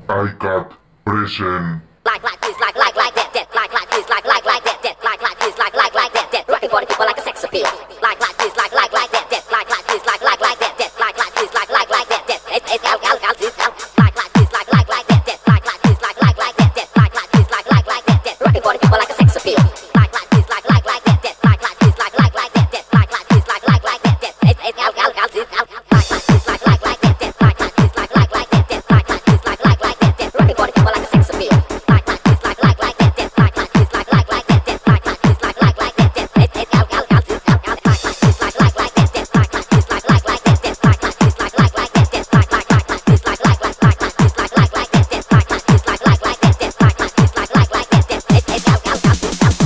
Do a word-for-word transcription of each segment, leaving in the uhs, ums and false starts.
I got pressure. Like like this, like like like that, that, like like this, like like like that, that, like like this, like like like that, that, rocking for the people like a sex appeal. Like like this, like like like that, that, like like this, like like like that, that, like like this, like like like that, that, it's it's gal gal gal this gal. Like like this, like like like that, that, like like this, like like like that, that, like like this, like like like that, that, rocking for the people like a sex appeal. Like like this, like like like that, that, like like this, like like like that, that, like like this, like like like that, that, it's it's gal gal gal this gal. Like like this, like like like that, that, like like this, like like like that, that, like like this, like like like that, that, rocking for the people like a sex appeal. Like like this, like like like that, that, like like this, like like like that, that, like like this, like like like that, that, it's it's gal gal gal this gal gal. Like like this, like like like that, that, like like this, like like like that, that, like like this, like like like that, that, like like like like this, like like like like like this, like like like that, that, like like this, like like like that, that, like like this, like like like that, that, it's it's gal gal gal this gal.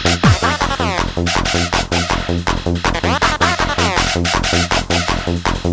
Bye.